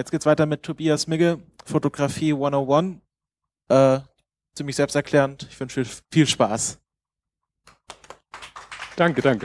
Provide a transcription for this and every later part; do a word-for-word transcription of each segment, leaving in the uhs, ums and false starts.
Jetzt geht's weiter mit Tobias Migge, Fotografie hundertundeins. Äh, ziemlich selbsterklärend. Ich wünsche viel, viel Spaß. Danke, danke.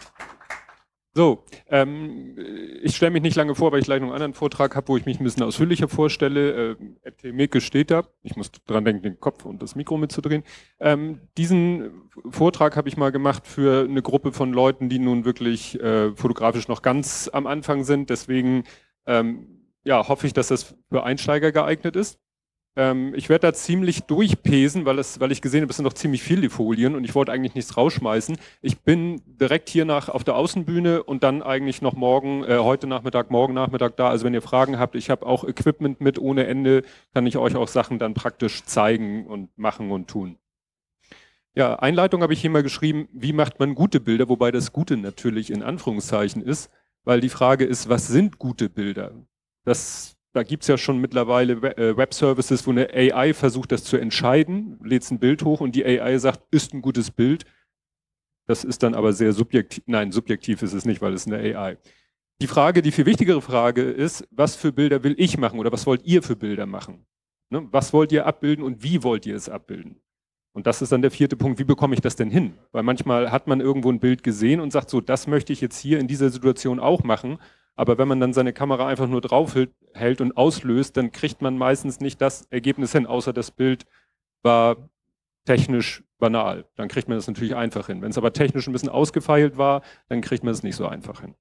So, ähm, ich stelle mich nicht lange vor, weil ich gleich noch einen anderen Vortrag habe, wo ich mich ein bisschen ausführlicher vorstelle. Äh, T. Migge steht da. Ich muss dran denken, den Kopf und das Mikro mitzudrehen. Ähm, diesen Vortrag habe ich mal gemacht für eine Gruppe von Leuten, die nun wirklich äh, fotografisch noch ganz am Anfang sind. Deswegen ähm, ja, hoffe ich, dass das für Einsteiger geeignet ist. Ähm, ich werde da ziemlich durchpesen, weil, es, weil ich gesehen habe, es sind noch ziemlich viele Folien und ich wollte eigentlich nichts rausschmeißen. Ich bin direkt hier nach auf der Außenbühne und dann eigentlich noch morgen, äh, heute Nachmittag, morgen Nachmittag da. Also wenn ihr Fragen habt, ich habe auch Equipment mit ohne Ende, kann ich euch auch Sachen dann praktisch zeigen und machen und tun. Ja, Einleitung habe ich hier mal geschrieben, wie macht man gute Bilder, wobei das Gute natürlich in Anführungszeichen ist, weil die Frage ist, was sind gute Bilder? Das, da gibt es ja schon mittlerweile Web-Services, wo eine A I versucht, das zu entscheiden, lädt ein Bild hoch und die A I sagt, ist ein gutes Bild. Das ist dann aber sehr subjektiv. Nein, subjektiv ist es nicht, weil es eine A I. Die Frage, die viel wichtigere Frage ist, was für Bilder will ich machen oder was wollt ihr für Bilder machen? Ne? Was wollt ihr abbilden und wie wollt ihr es abbilden? Und das ist dann der vierte Punkt, wie bekomme ich das denn hin? Weil manchmal hat man irgendwo ein Bild gesehen und sagt so, das möchte ich jetzt hier in dieser Situation auch machen. Aber wenn man dann seine Kamera einfach nur drauf hält und auslöst, dann kriegt man meistens nicht das Ergebnis hin, außer das Bild war technisch banal. Dann kriegt man das natürlich einfach hin. Wenn es aber technisch ein bisschen ausgefeilt war, dann kriegt man es nicht so einfach hin.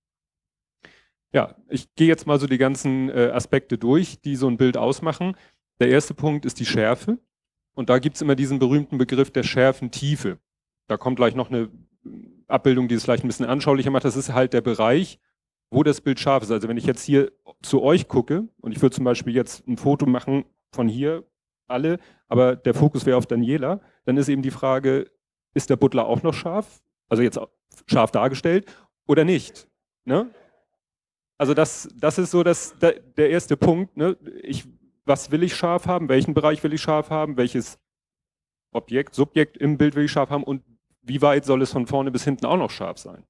Ja, ich gehe jetzt mal so die ganzen äh, Aspekte durch, die so ein Bild ausmachen. Der erste Punkt ist die Schärfe. Und da gibt es immer diesen berühmten Begriff der Schärfentiefe. Da kommt gleich noch eine Abbildung, die es vielleicht ein bisschen anschaulicher macht. Das ist halt der Bereich, wo das Bild scharf ist. Also wenn ich jetzt hier zu euch gucke und ich würde zum Beispiel jetzt ein Foto machen von hier, alle, aber der Fokus wäre auf Daniela, dann ist eben die Frage, ist der Butler auch noch scharf? Also jetzt scharf dargestellt oder nicht? Ne? Also das, das ist so das, der, der erste Punkt. Ne? Ich, was will ich scharf haben? Welchen Bereich will ich scharf haben? Welches Objekt, Subjekt im Bild will ich scharf haben? Und wie weit soll es von vorne bis hinten auch noch scharf sein?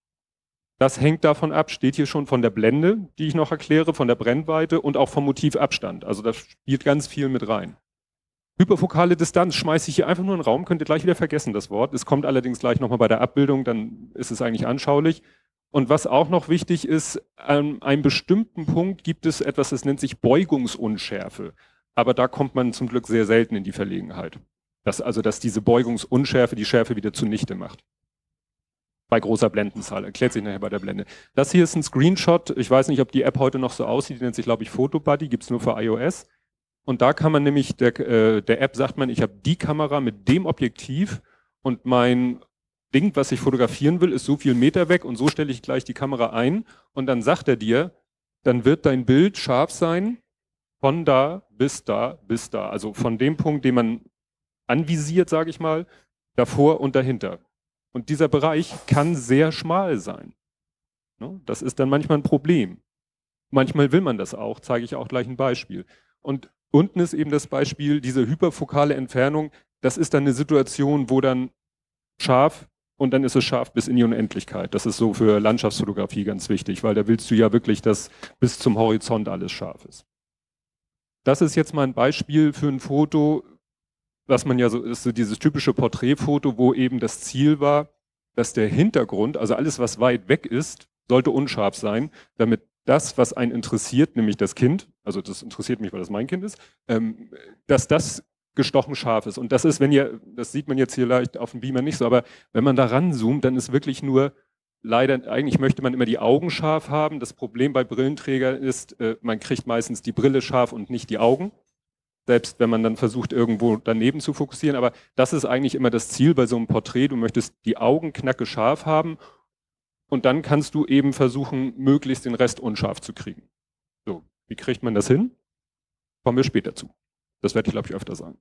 Das hängt davon ab, steht hier schon von der Blende, die ich noch erkläre, von der Brennweite und auch vom Motivabstand. Also das spielt ganz viel mit rein. Hyperfokale Distanz schmeiße ich hier einfach nur in den Raum, könnt ihr gleich wieder vergessen, das Wort. Es kommt allerdings gleich nochmal bei der Abbildung, dann ist es eigentlich anschaulich. Und was auch noch wichtig ist, an einem bestimmten Punkt gibt es etwas, das nennt sich Beugungsunschärfe. Aber da kommt man zum Glück sehr selten in die Verlegenheit. Dass, also, dass diese Beugungsunschärfe die Schärfe wieder zunichte macht. Bei großer Blendenzahl, erklärt sich nachher bei der Blende. Das hier ist ein Screenshot, ich weiß nicht, ob die App heute noch so aussieht, die nennt sich, glaube ich, PhotoBuddy, gibt es nur für iOS. Und da kann man nämlich, der, äh, der App sagt man, ich habe die Kamera mit dem Objektiv und mein Ding, was ich fotografieren will, ist so viel Meter weg und so stelle ich gleich die Kamera ein und dann sagt er dir, dann wird dein Bild scharf sein von da bis da bis da. Also von dem Punkt, den man anvisiert, sage ich mal, davor und dahinter. Und dieser Bereich kann sehr schmal sein. Das ist dann manchmal ein Problem. Manchmal will man das auch, zeige ich auch gleich ein Beispiel. Und unten ist eben das Beispiel, diese hyperfokale Entfernung, das ist dann eine Situation, wo dann scharf und dann ist es scharf bis in die Unendlichkeit. Das ist so für Landschaftsfotografie ganz wichtig, weil da willst du ja wirklich, dass bis zum Horizont alles scharf ist. Das ist jetzt mal ein Beispiel für ein Foto, was man ja so ist, so dieses typische Porträtfoto, wo eben das Ziel war, dass der Hintergrund, also alles, was weit weg ist, sollte unscharf sein, damit das, was einen interessiert, nämlich das Kind, also das interessiert mich, weil das mein Kind ist, ähm, dass das gestochen scharf ist. Und das ist, wenn ihr, das sieht man jetzt hier leicht auf dem Beamer nicht so, aber wenn man da ranzoomt, dann ist wirklich nur, leider, eigentlich möchte man immer die Augen scharf haben. Das Problem bei Brillenträgern ist, äh, man kriegt meistens die Brille scharf und nicht die Augen. Selbst wenn man dann versucht, irgendwo daneben zu fokussieren. Aber das ist eigentlich immer das Ziel bei so einem Porträt. Du möchtest die Augen knacke scharf haben und dann kannst du eben versuchen, möglichst den Rest unscharf zu kriegen. So, wie kriegt man das hin? Kommen wir später zu. Das werde ich, glaube ich, öfter sagen.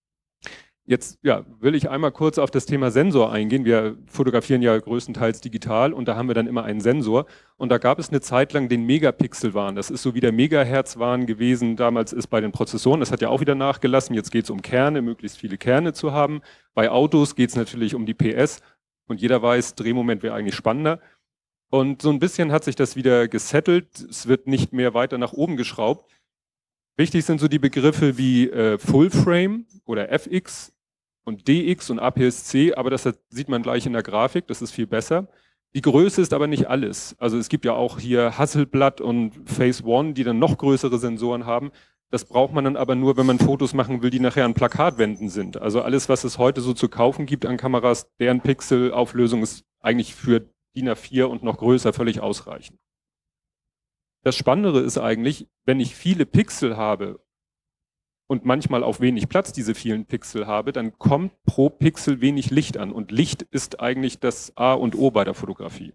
Jetzt ja, will ich einmal kurz auf das Thema Sensor eingehen. Wir fotografieren ja größtenteils digital und da haben wir dann immer einen Sensor. Und da gab es eine Zeit lang den Megapixel-Wahn. Das ist so wie der Megahertz-Wahn gewesen, damals ist bei den Prozessoren. Das hat ja auch wieder nachgelassen. Jetzt geht es um Kerne, möglichst viele Kerne zu haben. Bei Autos geht es natürlich um die P S. Und jeder weiß, Drehmoment wäre eigentlich spannender. Und so ein bisschen hat sich das wieder gesettelt. Es wird nicht mehr weiter nach oben geschraubt. Wichtig sind so die Begriffe wie äh, Full Frame oder F X und D X und A P S C, aber das sieht man gleich in der Grafik, das ist viel besser. Die Größe ist aber nicht alles. Also es gibt ja auch hier Hasselblad und Phase One, die dann noch größere Sensoren haben. Das braucht man dann aber nur, wenn man Fotos machen will, die nachher an Plakatwänden sind. Also alles, was es heute so zu kaufen gibt an Kameras, deren Pixelauflösung ist eigentlich für D I N A vier und noch größer völlig ausreichend. Das Spannendere ist eigentlich, wenn ich viele Pixel habe und manchmal auf wenig Platz diese vielen Pixel habe, dann kommt pro Pixel wenig Licht an. Und Licht ist eigentlich das A und O bei der Fotografie.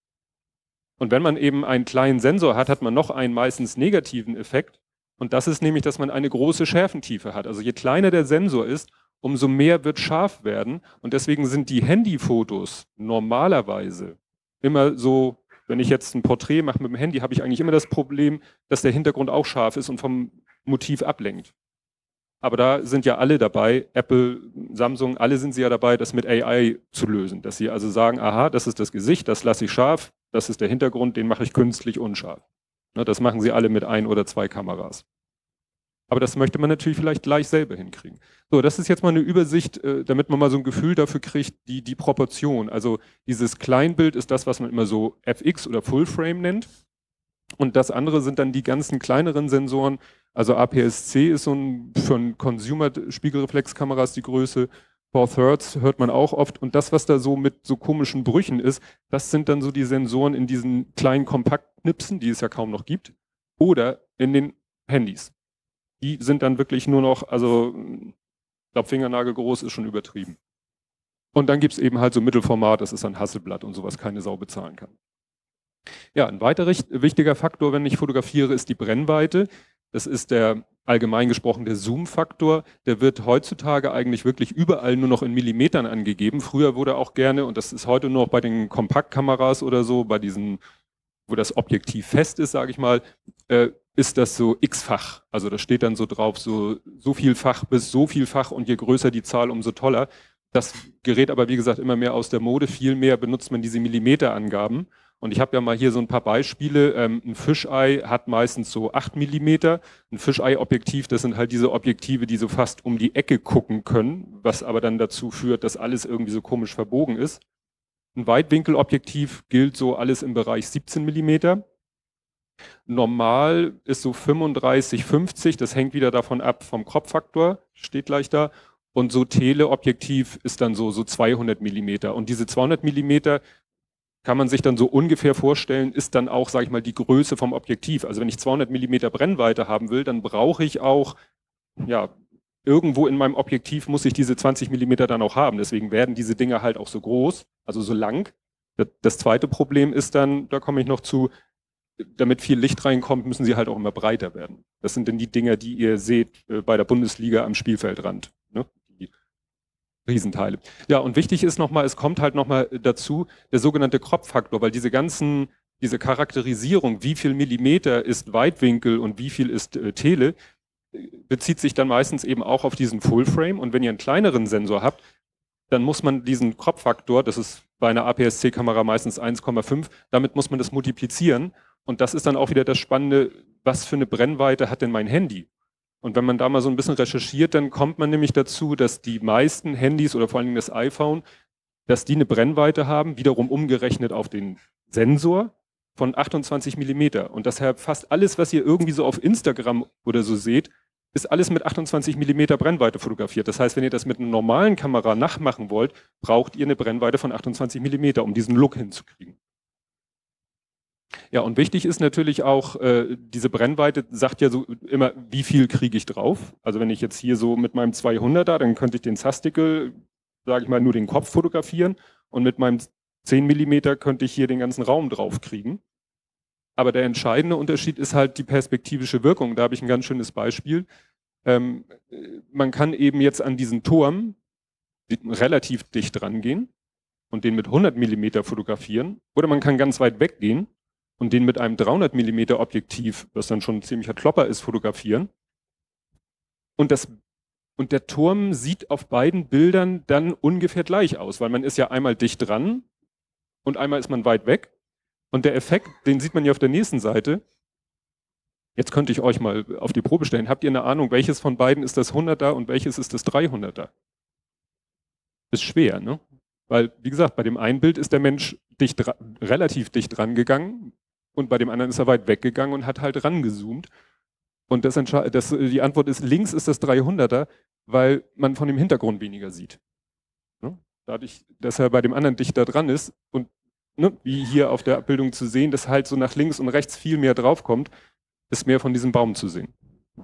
Und wenn man eben einen kleinen Sensor hat, hat man noch einen meistens negativen Effekt. Und das ist nämlich, dass man eine große Schärfentiefe hat. Also je kleiner der Sensor ist, umso mehr wird scharf werden. Und deswegen sind die Handyfotos normalerweise immer so, wenn ich jetzt ein Porträt mache mit dem Handy, habe ich eigentlich immer das Problem, dass der Hintergrund auch scharf ist und vom Motiv ablenkt. Aber da sind ja alle dabei, Apple, Samsung, alle sind sie ja dabei, das mit A I zu lösen. Dass sie also sagen, aha, das ist das Gesicht, das lasse ich scharf, das ist der Hintergrund, den mache ich künstlich unscharf. Ne, das machen sie alle mit ein oder zwei Kameras. Aber das möchte man natürlich vielleicht gleich selber hinkriegen. So, das ist jetzt mal eine Übersicht, äh, damit man mal so ein Gefühl dafür kriegt, die, die Proportion. Also dieses Kleinbild ist das, was man immer so F X oder Full Frame nennt. Und das andere sind dann die ganzen kleineren Sensoren. Also A P S C ist so ein, für ein Consumer-Spiegelreflexkameras die Größe. Four Thirds hört man auch oft. Und das, was da so mit so komischen Brüchen ist, das sind dann so die Sensoren in diesen kleinen Kompaktknipsen, die es ja kaum noch gibt. Oder in den Handys. Die sind dann wirklich nur noch, also ich glaube Fingernagel groß ist schon übertrieben. Und dann gibt es eben halt so Mittelformat, das ist ein Hasselblatt und sowas keine Sau bezahlen kann. Ja, ein weiterer wichtiger Faktor, wenn ich fotografiere, ist die Brennweite. Das ist der, allgemein gesprochen, der Zoom-Faktor. Der wird heutzutage eigentlich wirklich überall nur noch in Millimetern angegeben. Früher wurde auch gerne, und das ist heute nur noch bei den Kompaktkameras oder so, bei diesen, wo das Objektiv fest ist, sage ich mal, äh, ist das so x-fach. Also da steht dann so drauf, so, so vielfach bis so vielfach und je größer die Zahl, umso toller. Das gerät aber, wie gesagt, immer mehr aus der Mode. Viel mehr benutzt man diese Millimeterangaben. Und ich habe ja mal hier so ein paar Beispiele. Ähm, ein Fisheye hat meistens so acht Millimeter. Ein Fisheye-Objektiv, das sind halt diese Objektive, die so fast um die Ecke gucken können, was aber dann dazu führt, dass alles irgendwie so komisch verbogen ist. Ein Weitwinkelobjektiv gilt so alles im Bereich siebzehn Millimeter. Normal ist so fünfunddreißig, fünfzig, das hängt wieder davon ab vom Crop-Faktor, steht gleich da. Und so Teleobjektiv ist dann so, so zweihundert Millimeter. Und diese zweihundert Millimeter kann man sich dann so ungefähr vorstellen, ist dann auch, sage ich mal, die Größe vom Objektiv. Also wenn ich zweihundert Millimeter Brennweite haben will, dann brauche ich auch, ja, irgendwo in meinem Objektiv muss ich diese zwanzig Millimeter dann auch haben. Deswegen werden diese Dinger halt auch so groß, also so lang. Das zweite Problem ist dann, da komme ich noch zu, damit viel Licht reinkommt, müssen sie halt auch immer breiter werden. Das sind dann die Dinger, die ihr seht äh, bei der Bundesliga am Spielfeldrand. Ne? Die Riesenteile. Ja, und wichtig ist nochmal, es kommt halt nochmal dazu, der sogenannte Crop-Faktor, weil diese ganzen, diese Charakterisierung, wie viel Millimeter ist Weitwinkel und wie viel ist äh, Tele, bezieht sich dann meistens eben auch auf diesen Full-Frame. Und wenn ihr einen kleineren Sensor habt, dann muss man diesen Crop-Faktor, das ist bei einer A P S C-Kamera meistens eins Komma fünf, damit muss man das multiplizieren. Und das ist dann auch wieder das Spannende, was für eine Brennweite hat denn mein Handy? Und wenn man da mal so ein bisschen recherchiert, dann kommt man nämlich dazu, dass die meisten Handys oder vor allen Dingen das iPhone, dass die eine Brennweite haben, wiederum umgerechnet auf den Sensor von achtundzwanzig Millimeter. Und deshalb fast alles, was ihr irgendwie so auf Instagram oder so seht, ist alles mit achtundzwanzig Millimeter Brennweite fotografiert. Das heißt, wenn ihr das mit einer normalen Kamera nachmachen wollt, braucht ihr eine Brennweite von achtundzwanzig Millimeter, um diesen Look hinzukriegen. Ja, und wichtig ist natürlich auch, äh, diese Brennweite sagt ja so immer, wie viel kriege ich drauf. Also wenn ich jetzt hier so mit meinem zweihunderter, dann könnte ich den Zastikel, sage ich mal, nur den Kopf fotografieren und mit meinem zehn Millimeter könnte ich hier den ganzen Raum drauf kriegen. Aber der entscheidende Unterschied ist halt die perspektivische Wirkung. Da habe ich ein ganz schönes Beispiel. Ähm, man kann eben jetzt an diesen Turm relativ dicht rangehen und den mit hundert Millimeter fotografieren. Oder man kann ganz weit weggehen und den mit einem dreihundert Millimeter Objektiv, was dann schon ein ziemlicher Klopper ist, fotografieren. Und, das, und der Turm sieht auf beiden Bildern dann ungefähr gleich aus, weil man ist ja einmal dicht dran und einmal ist man weit weg. Und der Effekt, den sieht man ja auf der nächsten Seite. Jetzt könnte ich euch mal auf die Probe stellen. Habt ihr eine Ahnung, welches von beiden ist das hunderter und welches ist das dreihunderter? Ist schwer, ne? Weil, wie gesagt, bei dem einen Bild ist der Mensch dicht, relativ dicht rangegangen und bei dem anderen ist er weit weggegangen und hat halt rangezoomt. Und das, das, die Antwort ist, links ist das dreihunderter, weil man von dem Hintergrund weniger sieht. Ne? Dadurch, dass er bei dem anderen dichter dran ist und ne, wie hier auf der Abbildung zu sehen, dass halt so nach links und rechts viel mehr draufkommt, ist mehr von diesem Baum zu sehen.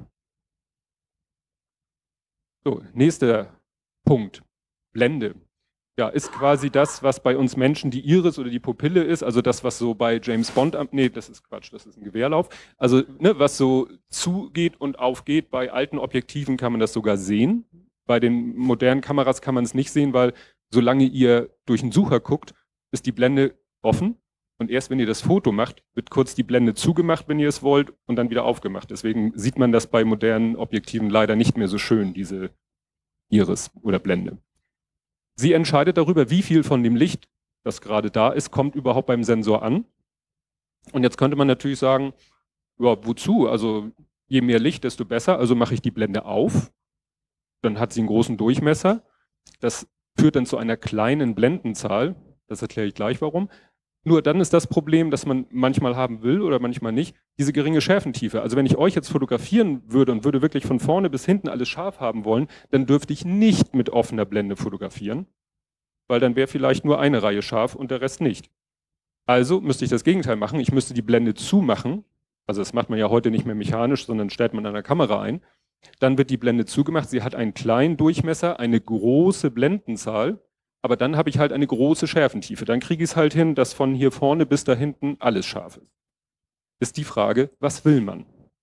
So, nächster Punkt. Blende. Ja, ist quasi das, was bei uns Menschen die Iris oder die Pupille ist, also das, was so bei James Bond, nee, das ist Quatsch, das ist ein Gewehrlauf. Also, ne, was so zugeht und aufgeht, bei alten Objektiven kann man das sogar sehen. Bei den modernen Kameras kann man es nicht sehen, weil solange ihr durch den Sucher guckt, ist die Blende offen. Und erst wenn ihr das Foto macht, wird kurz die Blende zugemacht, wenn ihr es wollt, und dann wieder aufgemacht. Deswegen sieht man das bei modernen Objektiven leider nicht mehr so schön, diese Iris oder Blende. Sie entscheidet darüber, wie viel von dem Licht, das gerade da ist, kommt überhaupt beim Sensor an. Und jetzt könnte man natürlich sagen, ja, wozu? Also je mehr Licht, desto besser. Also mache ich die Blende auf. Dann hat sie einen großen Durchmesser. Das führt dann zu einer kleinen Blendenzahl. Das erkläre ich gleich warum. Nur dann ist das Problem, das man manchmal haben will oder manchmal nicht, diese geringe Schärfentiefe. Also wenn ich euch jetzt fotografieren würde und würde wirklich von vorne bis hinten alles scharf haben wollen, dann dürfte ich nicht mit offener Blende fotografieren, weil dann wäre vielleicht nur eine Reihe scharf und der Rest nicht. Also müsste ich das Gegenteil machen. Ich müsste die Blende zumachen. Also das macht man ja heute nicht mehr mechanisch, sondern stellt man an der Kamera ein. Dann wird die Blende zugemacht. Sie hat einen kleinen Durchmesser, eine große Blendenzahl. Aber dann habe ich halt eine große Schärfentiefe. Dann kriege ich es halt hin, dass von hier vorne bis da hinten alles scharf ist. Ist die Frage, was will man?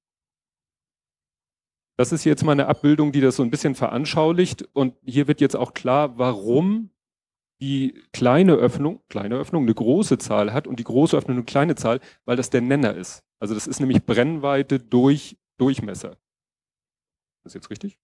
Das ist jetzt mal eine Abbildung, die das so ein bisschen veranschaulicht. Und hier wird jetzt auch klar, warum die kleine Öffnung, kleine Öffnung eine große Zahl hat und die große Öffnung eine kleine Zahl, weil das der Nenner ist. Also das ist nämlich Brennweite durch Durchmesser. Ist das jetzt richtig?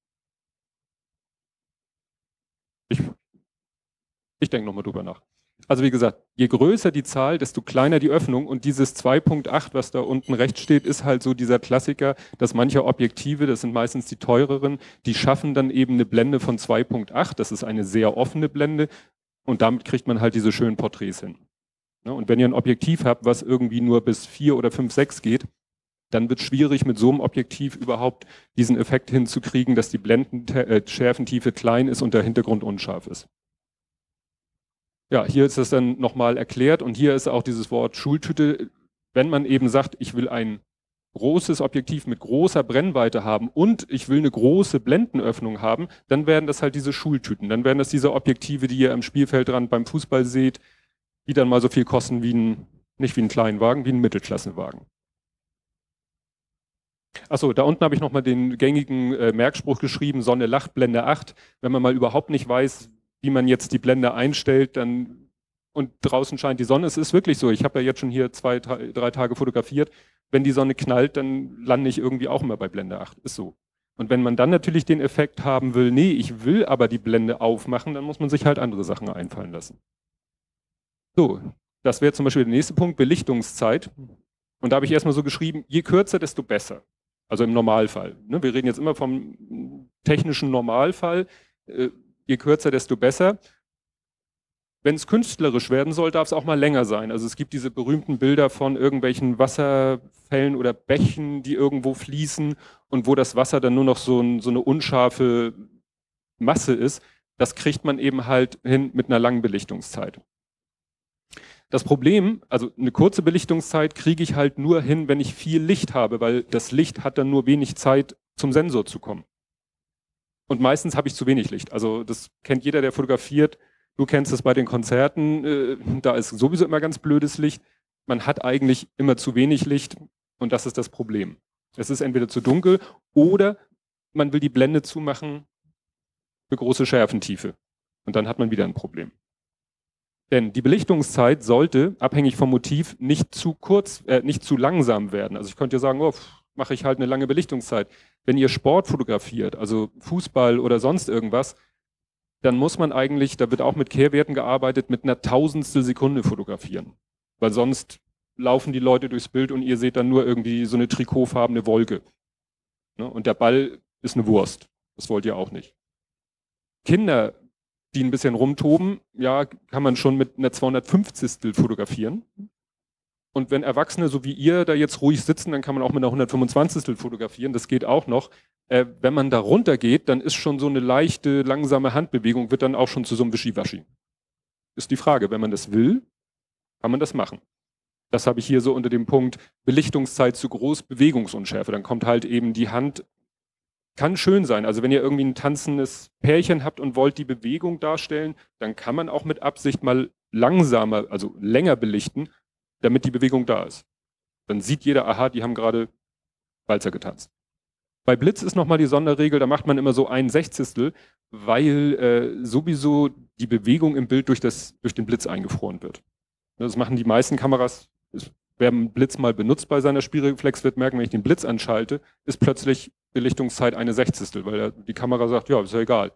Ich Ich denke nochmal drüber nach. Also wie gesagt, je größer die Zahl, desto kleiner die Öffnung. Und dieses zwei Komma acht, was da unten rechts steht, ist halt so dieser Klassiker, dass manche Objektive, das sind meistens die teureren, die schaffen dann eben eine Blende von zwei Komma acht. Das ist eine sehr offene Blende. Und damit kriegt man halt diese schönen Porträts hin. Und wenn ihr ein Objektiv habt, was irgendwie nur bis vier oder fünf, sechs geht, dann wird es schwierig, mit so einem Objektiv überhaupt diesen Effekt hinzukriegen, dass die Blendenschärfentiefe klein ist und der Hintergrund unscharf ist. Ja, hier ist das dann nochmal erklärt und hier ist auch dieses Wort Schultüte. Wenn man eben sagt, ich will ein großes Objektiv mit großer Brennweite haben und ich will eine große Blendenöffnung haben, dann werden das halt diese Schultüten. Dann werden das diese Objektive, die ihr am Spielfeldrand beim Fußball seht, die dann mal so viel kosten wie ein, nicht wie ein Kleinwagen, wie ein Mittelklassenwagen. Achso, da unten habe ich nochmal den gängigen äh, Merkspruch geschrieben, Sonne lacht, Blende acht. Wenn man mal überhaupt nicht weiß, wie man jetzt die Blende einstellt, dann und draußen scheint die Sonne. Es ist wirklich so. Ich habe ja jetzt schon hier zwei, drei Tage fotografiert. Wenn die Sonne knallt, dann lande ich irgendwie auch immer bei Blende acht. Ist so. Und wenn man dann natürlich den Effekt haben will, nee, ich will aber die Blende aufmachen, dann muss man sich halt andere Sachen einfallen lassen. So, das wäre zum Beispiel der nächste Punkt, Belichtungszeit. Und da habe ich erstmal so geschrieben, je kürzer, desto besser. Also im Normalfall. Ne? Wir reden jetzt immer vom technischen Normalfall. Äh, Je kürzer, desto besser. Wenn es künstlerisch werden soll, darf es auch mal länger sein. Also es gibt diese berühmten Bilder von irgendwelchen Wasserfällen oder Bächen, die irgendwo fließen und wo das Wasser dann nur noch so, ein, so eine unscharfe Masse ist. Das kriegt man eben halt hin mit einer langen Belichtungszeit. Das Problem, also eine kurze Belichtungszeit kriege ich halt nur hin, wenn ich viel Licht habe, weil das Licht hat dann nur wenig Zeit, zum Sensor zu kommen. Und meistens habe ich zu wenig Licht. Also das kennt jeder, der fotografiert. Du kennst es bei den Konzerten. Äh, da ist sowieso immer ganz blödes Licht. Man hat eigentlich immer zu wenig Licht und das ist das Problem. Es ist entweder zu dunkel oder man will die Blende zumachen für große Schärfentiefe. Und dann hat man wieder ein Problem. Denn die Belichtungszeit sollte, abhängig vom Motiv, nicht zu kurz, äh, nicht zu langsam werden. Also ich könnte ja sagen, oh, mache ich halt eine lange Belichtungszeit. Wenn ihr Sport fotografiert, also Fußball oder sonst irgendwas, dann muss man eigentlich, da wird auch mit Kehrwerten gearbeitet, mit einer Tausendstel Sekunde fotografieren. Weil sonst laufen die Leute durchs Bild und ihr seht dann nur irgendwie so eine trikotfarbene Wolke. Ne? Und der Ball ist eine Wurst. Das wollt ihr auch nicht. Kinder, die ein bisschen rumtoben, ja, kann man schon mit einer zweihundertfünfzigstel fotografieren. Und wenn Erwachsene, so wie ihr, da jetzt ruhig sitzen, dann kann man auch mit einer hundertfünfundzwanzigstel fotografieren. Das geht auch noch. Äh, wenn man da runter geht, dann ist schon so eine leichte, langsame Handbewegung, wird dann auch schon zu so einem Wischiwaschi. Ist die Frage, wenn man das will, kann man das machen. Das habe ich hier so unter dem Punkt Belichtungszeit zu groß, Bewegungsunschärfe. Dann kommt halt eben die Hand, kann schön sein. Also wenn ihr irgendwie ein tanzendes Pärchen habt und wollt die Bewegung darstellen, dann kann man auch mit Absicht mal langsamer, also länger belichten, damit die Bewegung da ist. Dann sieht jeder, aha, die haben gerade Walzer getanzt. Bei Blitz ist nochmal die Sonderregel, da macht man immer so ein Sechzigstel, weil äh, sowieso die Bewegung im Bild durch, das, durch den Blitz eingefroren wird. Das machen die meisten Kameras. Wer einen Blitz mal benutzt bei seiner Spiegelreflex, wird merken, wenn ich den Blitz anschalte, ist plötzlich Belichtungszeit eine Sechzigstel, weil die Kamera sagt, ja, ist ja egal.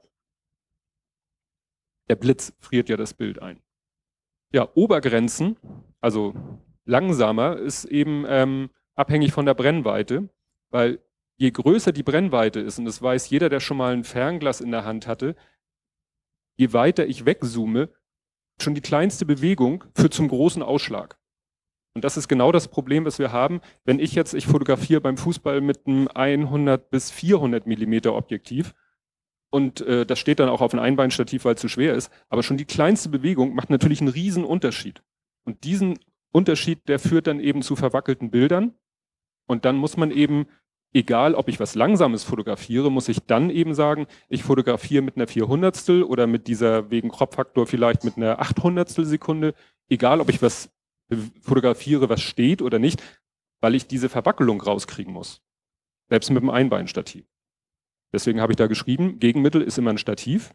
Der Blitz friert ja das Bild ein. Ja, Obergrenzen, also langsamer, ist eben ähm, abhängig von der Brennweite, weil je größer die Brennweite ist, und das weiß jeder, der schon mal ein Fernglas in der Hand hatte, je weiter ich wegzoome, schon die kleinste Bewegung führt zum großen Ausschlag. Und das ist genau das Problem, was wir haben. Wenn ich jetzt, ich fotografiere beim Fußball mit einem hundert bis vierhundert Millimeter Objektiv und äh, das steht dann auch auf einem Einbeinstativ, weil es zu schwer ist, aber schon die kleinste Bewegung macht natürlich einen riesen Unterschied. Und diesen Unterschied, der führt dann eben zu verwackelten Bildern. Und dann muss man eben, egal ob ich was Langsames fotografiere, muss ich dann eben sagen, ich fotografiere mit einer vierhundertstel oder mit dieser wegen Crop-Faktor vielleicht mit einer achthundertstel Sekunde, egal ob ich was fotografiere, was steht oder nicht, weil ich diese Verwackelung rauskriegen muss. Selbst mit dem Einbeinstativ. Deswegen habe ich da geschrieben, Gegenmittel ist immer ein Stativ.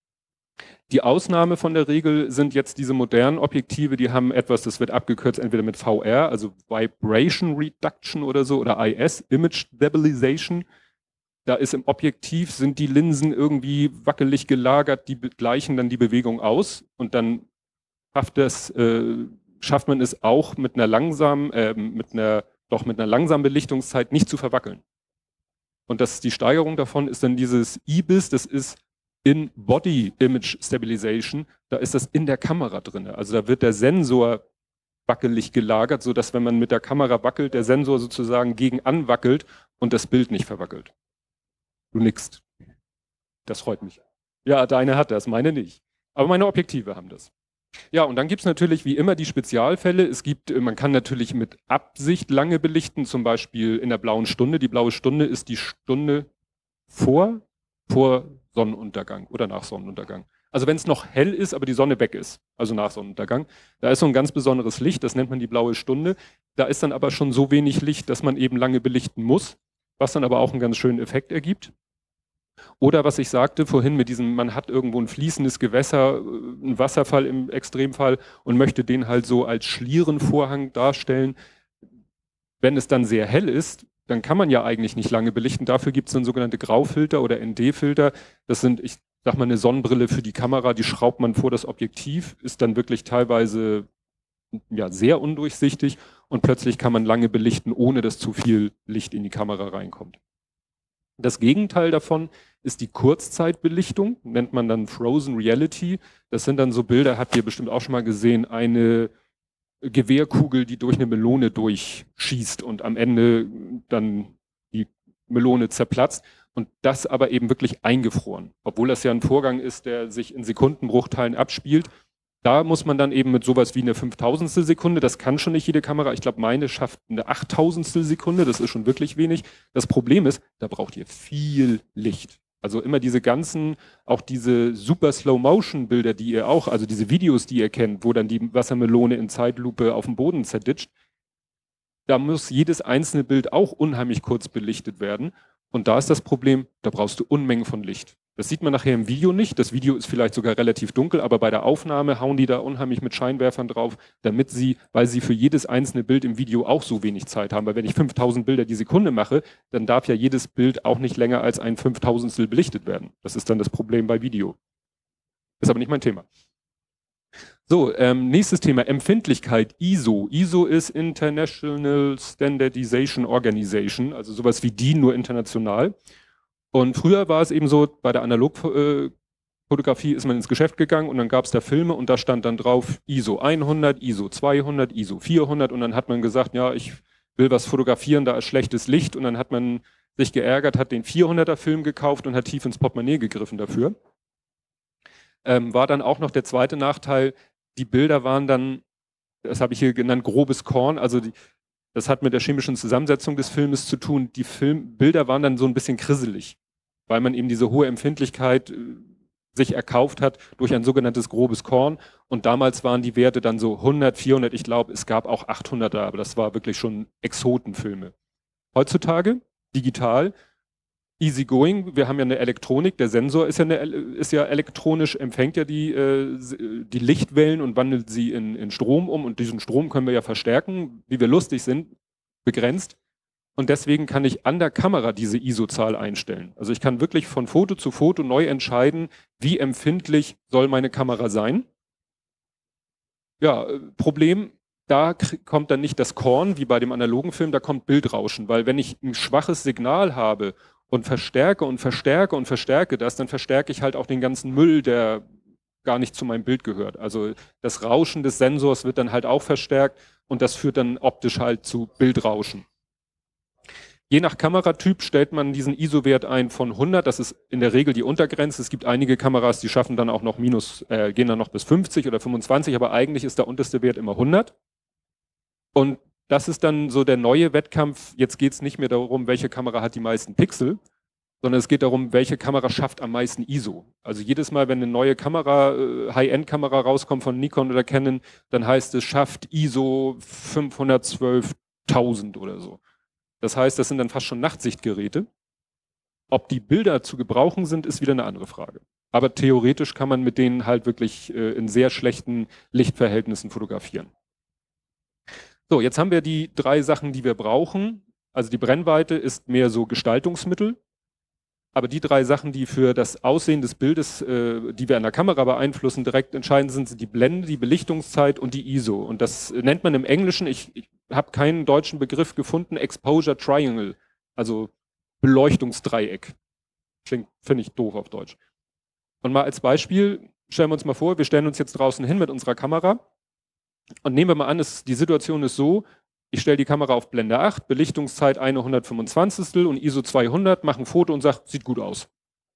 Die Ausnahme von der Regel sind jetzt diese modernen Objektive, die haben etwas, das wird abgekürzt entweder mit V R, also Vibration Reduction oder so, oder I S, Image Stabilization. Da ist im Objektiv, sind die Linsen irgendwie wackelig gelagert, die gleichen dann die Bewegung aus und dann schafft das, äh, schafft man es auch mit einer langsamen, äh, mit einer, doch mit einer langsamen Belichtungszeit nicht zu verwackeln. Und das, die Steigerung davon ist dann dieses I B I S, das ist in Body Image Stabilization, da ist das in der Kamera drin. Also da wird der Sensor wackelig gelagert, sodass wenn man mit der Kamera wackelt, der Sensor sozusagen gegen anwackelt und das Bild nicht verwackelt. Du nickst. Das freut mich. Ja, deine hat das, meine nicht. Aber meine Objektive haben das. Ja, und dann gibt es natürlich wie immer die Spezialfälle. Es gibt, man kann natürlich mit Absicht lange belichten, zum Beispiel in der blauen Stunde. Die blaue Stunde ist die Stunde vor, vor Sonnenuntergang oder nach Sonnenuntergang. Also wenn es noch hell ist, aber die Sonne weg ist, also nach Sonnenuntergang, da ist so ein ganz besonderes Licht, das nennt man die blaue Stunde. Da ist dann aber schon so wenig Licht, dass man eben lange belichten muss, was dann aber auch einen ganz schönen Effekt ergibt. Oder was ich sagte vorhin mit diesem, man hat irgendwo ein fließendes Gewässer, ein Wasserfall im Extremfall und möchte den halt so als Schlierenvorhang darstellen. Wenn es dann sehr hell ist, dann kann man ja eigentlich nicht lange belichten. Dafür gibt es dann sogenannte Graufilter oder N D-Filter. Das sind, ich sag mal, eine Sonnenbrille für die Kamera, die schraubt man vor das Objektiv, ist dann wirklich teilweise ja, sehr undurchsichtig und plötzlich kann man lange belichten, ohne dass zu viel Licht in die Kamera reinkommt. Das Gegenteil davon ist die Kurzzeitbelichtung, nennt man dann Frozen Reality. Das sind dann so Bilder, habt ihr bestimmt auch schon mal gesehen, eine Gewehrkugel, die durch eine Melone durchschießt und am Ende dann die Melone zerplatzt und das aber eben wirklich eingefroren. Obwohl das ja ein Vorgang ist, der sich in Sekundenbruchteilen abspielt. Da muss man dann eben mit sowas wie eine fünftausendstel Sekunde, das kann schon nicht jede Kamera, ich glaube meine schafft eine achttausendstel Sekunde, das ist schon wirklich wenig. Das Problem ist, da braucht ihr viel Licht. Also immer diese ganzen, auch diese super Slow-Motion-Bilder, die ihr auch, also diese Videos, die ihr kennt, wo dann die Wassermelone in Zeitlupe auf dem Boden zerditscht, da muss jedes einzelne Bild auch unheimlich kurz belichtet werden. Und da ist das Problem, da brauchst du Unmengen von Licht. Das sieht man nachher im Video nicht. Das Video ist vielleicht sogar relativ dunkel, aber bei der Aufnahme hauen die da unheimlich mit Scheinwerfern drauf, damit sie, weil sie für jedes einzelne Bild im Video auch so wenig Zeit haben. Weil wenn ich fünftausend Bilder die Sekunde mache, dann darf ja jedes Bild auch nicht länger als ein Fünftausendstel belichtet werden. Das ist dann das Problem bei Video. Ist aber nicht mein Thema. So, ähm, nächstes Thema, Empfindlichkeit, I S O. I S O ist International Standardization Organization, also sowas wie D I N, nur international. Und früher war es eben so, bei der Analogfotografie ist man ins Geschäft gegangen und dann gab es da Filme und da stand dann drauf I S O hundert, I S O zweihundert, I S O vierhundert und dann hat man gesagt, ja, ich will was fotografieren, da ist schlechtes Licht und dann hat man sich geärgert, hat den vierhunderter Film gekauft und hat tief ins Portemonnaie gegriffen dafür. Ähm, war dann auch noch der zweite Nachteil, die Bilder waren dann, das habe ich hier genannt, grobes Korn, also die, das hat mit der chemischen Zusammensetzung des Filmes zu tun. Die Filmbilder waren dann so ein bisschen krisselig, weil man eben diese hohe Empfindlichkeit äh, sich erkauft hat durch ein sogenanntes grobes Korn. Und damals waren die Werte dann so hundert, vierhundert, ich glaube, es gab auch achthunderter, aber das war wirklich schon Exotenfilme. Heutzutage, digital, easy going, wir haben ja eine Elektronik, der Sensor ist ja, eine, ist ja elektronisch, empfängt ja die, äh, die Lichtwellen und wandelt sie in, in Strom um und diesen Strom können wir ja verstärken, wie wir lustig sind, begrenzt. Und deswegen kann ich an der Kamera diese I S O-Zahl einstellen. Also ich kann wirklich von Foto zu Foto neu entscheiden, wie empfindlich soll meine Kamera sein. Ja, Problem, da kommt dann nicht das Korn wie bei dem analogen Film, da kommt Bildrauschen, weil wenn ich ein schwaches Signal habe und verstärke und verstärke und verstärke das, dann verstärke ich halt auch den ganzen Müll, der gar nicht zu meinem Bild gehört. Also das Rauschen des Sensors wird dann halt auch verstärkt und das führt dann optisch halt zu Bildrauschen. Je nach Kameratyp stellt man diesen I S O-Wert ein von hundert, das ist in der Regel die Untergrenze. Es gibt einige Kameras, die schaffen dann auch noch minus, äh, gehen dann noch bis fünfzig oder fünfundzwanzig, aber eigentlich ist der unterste Wert immer hundert. Und das ist dann so der neue Wettkampf. Jetzt geht es nicht mehr darum, welche Kamera hat die meisten Pixel, sondern es geht darum, welche Kamera schafft am meisten I S O. Also jedes Mal, wenn eine neue Kamera, äh, High-End-Kamera rauskommt von Nikon oder Canon, dann heißt es, schafft I S O fünfhundertzwölftausend oder so. Das heißt, das sind dann fast schon Nachtsichtgeräte. Ob die Bilder zu gebrauchen sind, ist wieder eine andere Frage. Aber theoretisch kann man mit denen halt wirklich äh, in sehr schlechten Lichtverhältnissen fotografieren. So, jetzt haben wir die drei Sachen, die wir brauchen. Also die Brennweite ist mehr so Gestaltungsmittel. Aber die drei Sachen, die für das Aussehen des Bildes, äh, die wir an der Kamera beeinflussen, direkt entscheidend sind, sind die Blende, die Belichtungszeit und die I S O. Und das nennt man im Englischen, ich, ich habe keinen deutschen Begriff gefunden, Exposure Triangle, also Beleuchtungsdreieck. Klingt, finde ich doof auf Deutsch. Und mal als Beispiel, stellen wir uns mal vor, wir stellen uns jetzt draußen hin mit unserer Kamera und nehmen wir mal an, es, die Situation ist so, ich stelle die Kamera auf Blende acht, Belichtungszeit eine hundertfünfundzwanzigstel und I S O zweihundert, mache ein Foto und sage, sieht gut aus.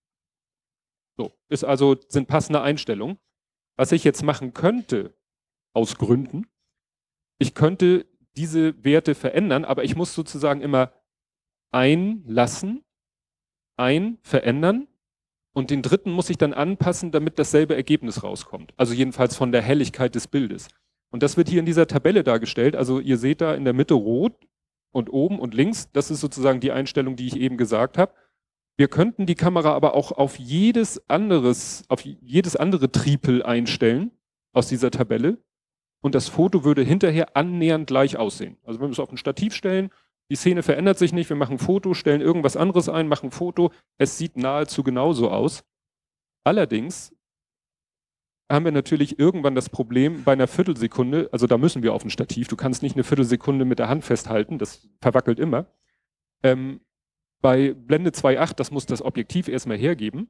So, ist also, sind passende Einstellungen. Was ich jetzt machen könnte, aus Gründen, ich könnte diese Werte verändern, aber ich muss sozusagen immer einlassen, ein, verändern und den dritten muss ich dann anpassen, damit dasselbe Ergebnis rauskommt. Also jedenfalls von der Helligkeit des Bildes. Und das wird hier in dieser Tabelle dargestellt. Also ihr seht da in der Mitte rot und oben und links. Das ist sozusagen die Einstellung, die ich eben gesagt habe. Wir könnten die Kamera aber auch auf jedes anderes, auf jedes andere Tripel einstellen aus dieser Tabelle. Und das Foto würde hinterher annähernd gleich aussehen. Also wenn wir es auf ein Stativ stellen, die Szene verändert sich nicht, wir machen ein Foto, stellen irgendwas anderes ein, machen ein Foto. Es sieht nahezu genauso aus. Allerdings haben wir natürlich irgendwann das Problem bei einer Viertelsekunde, also da müssen wir auf ein Stativ, du kannst nicht eine Viertelsekunde mit der Hand festhalten, das verwackelt immer. Ähm, bei Blende zwei Komma acht, das muss das Objektiv erstmal hergeben.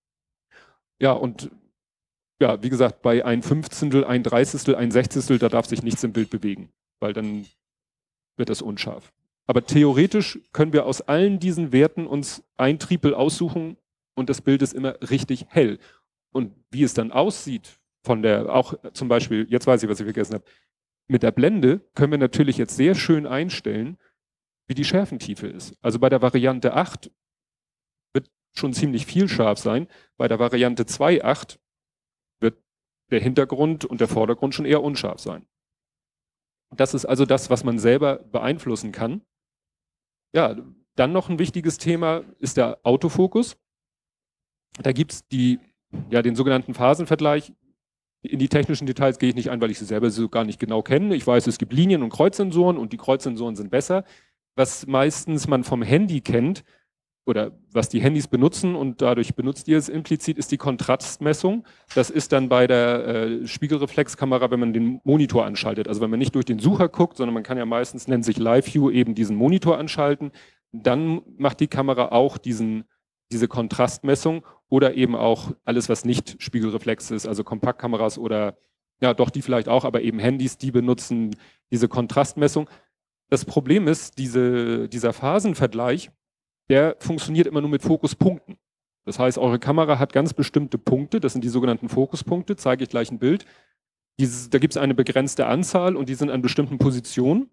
Ja, und ja, wie gesagt, bei ein Fünfzehntel, ein Dreißigstel, ein Sechzigstel, da darf sich nichts im Bild bewegen, weil dann wird das unscharf. Aber theoretisch können wir aus allen diesen Werten uns ein Tripel aussuchen und das Bild ist immer richtig hell. Und wie es dann aussieht, von der, auch zum Beispiel, jetzt weiß ich, was ich vergessen habe, mit der Blende können wir natürlich jetzt sehr schön einstellen, wie die Schärfentiefe ist. Also bei der Variante acht wird schon ziemlich viel scharf sein. Bei der Variante zwei Komma acht wird der Hintergrund und der Vordergrund schon eher unscharf sein. Das ist also das, was man selber beeinflussen kann. Ja, dann noch ein wichtiges Thema ist der Autofokus. Da gibt es die Ja, den sogenannten Phasenvergleich. In die technischen Details gehe ich nicht ein, weil ich sie selber so gar nicht genau kenne. Ich weiß, es gibt Linien- und Kreuzsensoren und die Kreuzsensoren sind besser. Was meistens man vom Handy kennt, oder was die Handys benutzen und dadurch benutzt ihr es implizit, ist die Kontrastmessung. Das ist dann bei der äh, Spiegelreflexkamera, wenn man den Monitor anschaltet. Also wenn man nicht durch den Sucher guckt, sondern man kann ja meistens, nennt sich Live View, eben diesen Monitor anschalten. Dann macht die Kamera auch diesen, diese Kontrastmessung oder eben auch alles, was nicht Spiegelreflex ist, also Kompaktkameras oder, ja doch, die vielleicht auch, aber eben Handys, die benutzen diese Kontrastmessung. Das Problem ist, diese, dieser Phasenvergleich, der funktioniert immer nur mit Fokuspunkten. Das heißt, eure Kamera hat ganz bestimmte Punkte, das sind die sogenannten Fokuspunkte, zeige ich gleich ein Bild. Dieses, da gibt es eine begrenzte Anzahl und die sind an bestimmten Positionen,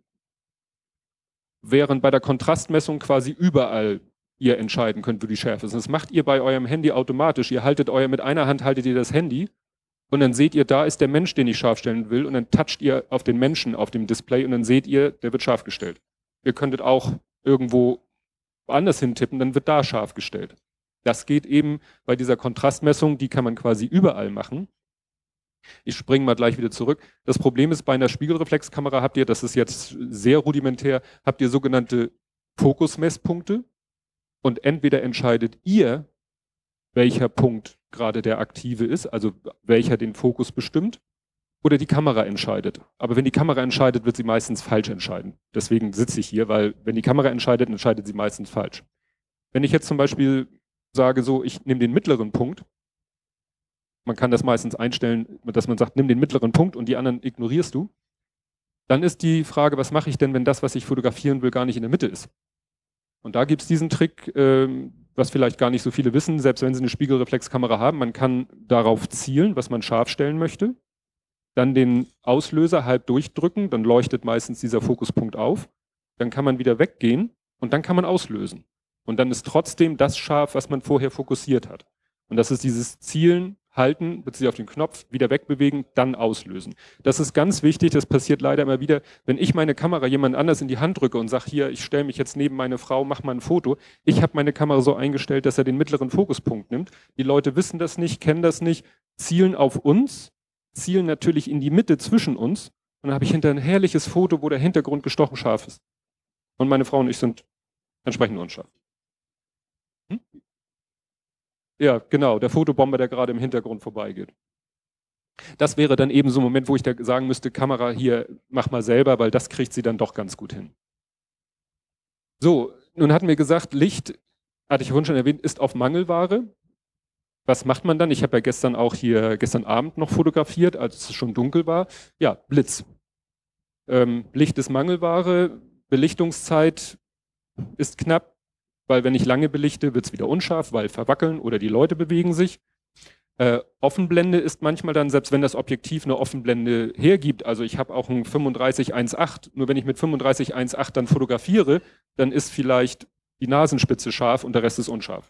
während bei der Kontrastmessung quasi überall ihr entscheiden könnt, wo die Schärfe ist. Das macht ihr bei eurem Handy automatisch. Ihr haltet euer, mit einer Hand haltet ihr das Handy und dann seht ihr, da ist der Mensch, den ich scharf stellen will und dann toucht ihr auf den Menschen auf dem Display und dann seht ihr, der wird scharf gestellt. Ihr könntet auch irgendwo woanders hintippen, dann wird da scharf gestellt. Das geht eben bei dieser Kontrastmessung, die kann man quasi überall machen. Ich springe mal gleich wieder zurück. Das Problem ist, bei einer Spiegelreflexkamera habt ihr, das ist jetzt sehr rudimentär, habt ihr sogenannte Fokusmesspunkte und entweder entscheidet ihr, welcher Punkt gerade der aktive ist, also welcher den Fokus bestimmt, oder die Kamera entscheidet. Aber wenn die Kamera entscheidet, wird sie meistens falsch entscheiden. Deswegen sitze ich hier, weil wenn die Kamera entscheidet, entscheidet sie meistens falsch. Wenn ich jetzt zum Beispiel sage, so, ich nehme den mittleren Punkt, man kann das meistens einstellen, dass man sagt, nimm den mittleren Punkt und die anderen ignorierst du, dann ist die Frage, was mache ich denn, wenn das, was ich fotografieren will, gar nicht in der Mitte ist? Und da gibt es diesen Trick, ähm, was vielleicht gar nicht so viele wissen, selbst wenn sie eine Spiegelreflexkamera haben, man kann darauf zielen, was man scharf stellen möchte, dann den Auslöser halb durchdrücken, dann leuchtet meistens dieser Fokuspunkt auf, dann kann man wieder weggehen und dann kann man auslösen. Und dann ist trotzdem das scharf, was man vorher fokussiert hat. Und das ist dieses Zielen, halten, beziehungsweise auf den Knopf, wieder wegbewegen, dann auslösen. Das ist ganz wichtig, das passiert leider immer wieder, wenn ich meine Kamera jemand anders in die Hand drücke und sage, hier, ich stelle mich jetzt neben meine Frau, mach mal ein Foto. Ich habe meine Kamera so eingestellt, dass er den mittleren Fokuspunkt nimmt. Die Leute wissen das nicht, kennen das nicht, zielen auf uns, zielen natürlich in die Mitte zwischen uns und dann habe ich hinter ein herrliches Foto, wo der Hintergrund gestochen scharf ist. Und meine Frau und ich sind entsprechend unscharf. Hm? Ja, genau, der Fotobomber, der gerade im Hintergrund vorbeigeht. Das wäre dann eben so ein Moment, wo ich da sagen müsste, Kamera hier, mach mal selber, weil das kriegt sie dann doch ganz gut hin. So, nun hatten wir gesagt, Licht, hatte ich vorhin schon erwähnt, ist auf Mangelware. Was macht man dann? Ich habe ja gestern auch hier, gestern Abend noch fotografiert, als es schon dunkel war. Ja, Blitz. Ähm, Licht ist Mangelware, Belichtungszeit ist knapp, weil wenn ich lange belichte, wird es wieder unscharf, weil verwackeln oder die Leute bewegen sich. Äh, Offenblende ist manchmal dann, selbst wenn das Objektiv eine Offenblende hergibt, also ich habe auch ein fünfunddreißig eins Komma acht, nur wenn ich mit fünfunddreißig eins Komma acht dann fotografiere, dann ist vielleicht die Nasenspitze scharf und der Rest ist unscharf.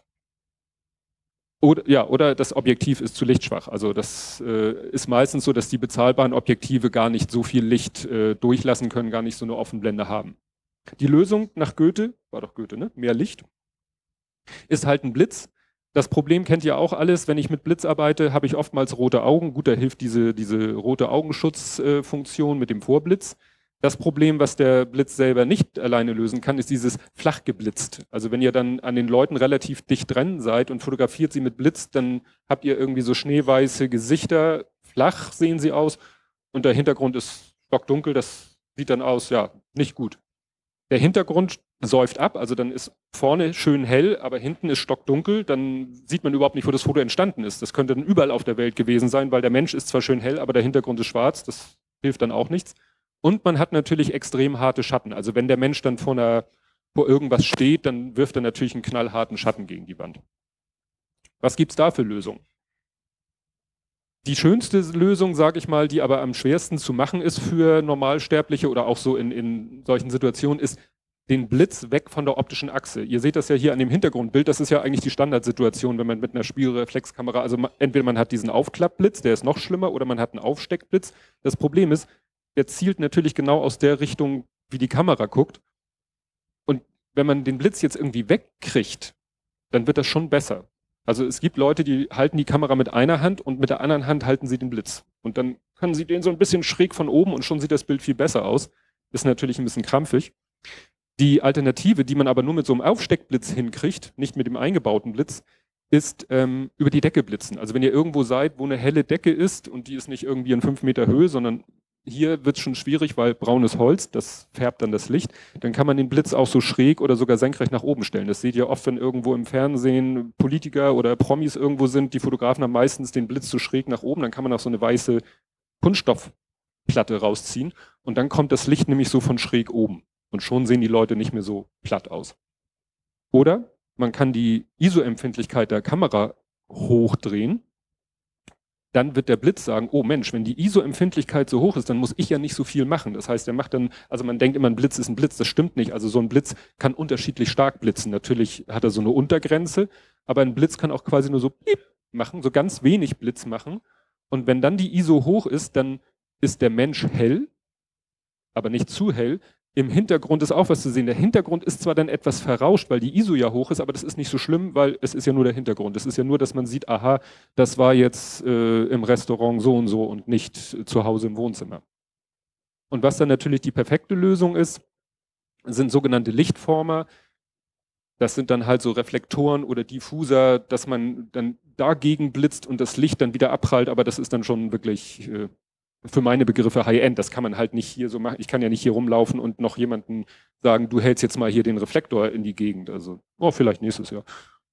Oder, ja, oder das Objektiv ist zu lichtschwach. Also das äh, ist meistens so, dass die bezahlbaren Objektive gar nicht so viel Licht äh, durchlassen können, gar nicht so eine Offenblende haben. Die Lösung nach Goethe, war doch Goethe, ne? Mehr Licht, ist halt ein Blitz. Das Problem kennt ihr auch alles, wenn ich mit Blitz arbeite, habe ich oftmals rote Augen. Gut, da hilft diese, diese rote Augenschutzfunktion äh, mit dem Vorblitz. Das Problem, was der Blitz selber nicht alleine lösen kann, ist dieses flach geblitzt. Also wenn ihr dann an den Leuten relativ dicht dran seid und fotografiert sie mit Blitz, dann habt ihr irgendwie so schneeweiße Gesichter, flach sehen sie aus und der Hintergrund ist stockdunkel, das sieht dann aus, ja, nicht gut. Der Hintergrund säuft ab, also dann ist vorne schön hell, aber hinten ist stockdunkel, dann sieht man überhaupt nicht, wo das Foto entstanden ist. Das könnte dann überall auf der Welt gewesen sein, weil der Mensch ist zwar schön hell, aber der Hintergrund ist schwarz, das hilft dann auch nichts. Und man hat natürlich extrem harte Schatten. Also wenn der Mensch dann vor, einer, vor irgendwas steht, dann wirft er natürlich einen knallharten Schatten gegen die Wand. Was gibt's da für Lösungen? Die schönste Lösung, sage ich mal, die aber am schwersten zu machen ist für Normalsterbliche oder auch so in, in solchen Situationen, ist den Blitz weg von der optischen Achse. Ihr seht das ja hier an dem Hintergrundbild, das ist ja eigentlich die Standardsituation, wenn man mit einer Spiegelreflexkamera, also man, entweder man hat diesen Aufklappblitz, der ist noch schlimmer, oder man hat einen Aufsteckblitz. Das Problem ist, der zielt natürlich genau aus der Richtung, wie die Kamera guckt. Und wenn man den Blitz jetzt irgendwie wegkriegt, dann wird das schon besser. Also es gibt Leute, die halten die Kamera mit einer Hand und mit der anderen Hand halten sie den Blitz. Und dann können sie den so ein bisschen schräg von oben und schon sieht das Bild viel besser aus. Ist natürlich ein bisschen krampfig. Die Alternative, die man aber nur mit so einem Aufsteckblitz hinkriegt, nicht mit dem eingebauten Blitz, ist ähm, über die Decke blitzen. Also wenn ihr irgendwo seid, wo eine helle Decke ist und die ist nicht irgendwie in fünf Meter Höhe, sondern hier wird es schon schwierig, weil braunes Holz, das färbt dann das Licht, dann kann man den Blitz auch so schräg oder sogar senkrecht nach oben stellen. Das seht ihr oft, wenn irgendwo im Fernsehen Politiker oder Promis irgendwo sind, die Fotografen haben meistens den Blitz so schräg nach oben, dann kann man auch so eine weiße Kunststoffplatte rausziehen und dann kommt das Licht nämlich so von schräg oben. Und schon sehen die Leute nicht mehr so platt aus. Oder man kann die I S O-Empfindlichkeit der Kamera hochdrehen. Dann wird der Blitz sagen, oh Mensch, wenn die I S O-Empfindlichkeit so hoch ist, dann muss ich ja nicht so viel machen. Das heißt, er macht dann, also man denkt immer, ein Blitz ist ein Blitz. Das stimmt nicht. Also so ein Blitz kann unterschiedlich stark blitzen. Natürlich hat er so eine Untergrenze, aber ein Blitz kann auch quasi nur so piep machen, so ganz wenig Blitz machen. Und wenn dann die I S O hoch ist, dann ist der Mensch hell, aber nicht zu hell. Im Hintergrund ist auch was zu sehen. Der Hintergrund ist zwar dann etwas verrauscht, weil die I S O ja hoch ist, aber das ist nicht so schlimm, weil es ist ja nur der Hintergrund. Es ist ja nur, dass man sieht, aha, das war jetzt äh, im Restaurant so und so und nicht zu Hause im Wohnzimmer. Und was dann natürlich die perfekte Lösung ist, sind sogenannte Lichtformer. Das sind dann halt so Reflektoren oder Diffuser, dass man dann dagegen blitzt und das Licht dann wieder abprallt, aber das ist dann schon wirklich äh, für meine Begriffe High-End. Das kann man halt nicht hier so machen. Ich kann ja nicht hier rumlaufen und noch jemanden sagen, du hältst jetzt mal hier den Reflektor in die Gegend. Also, oh, vielleicht nächstes Jahr.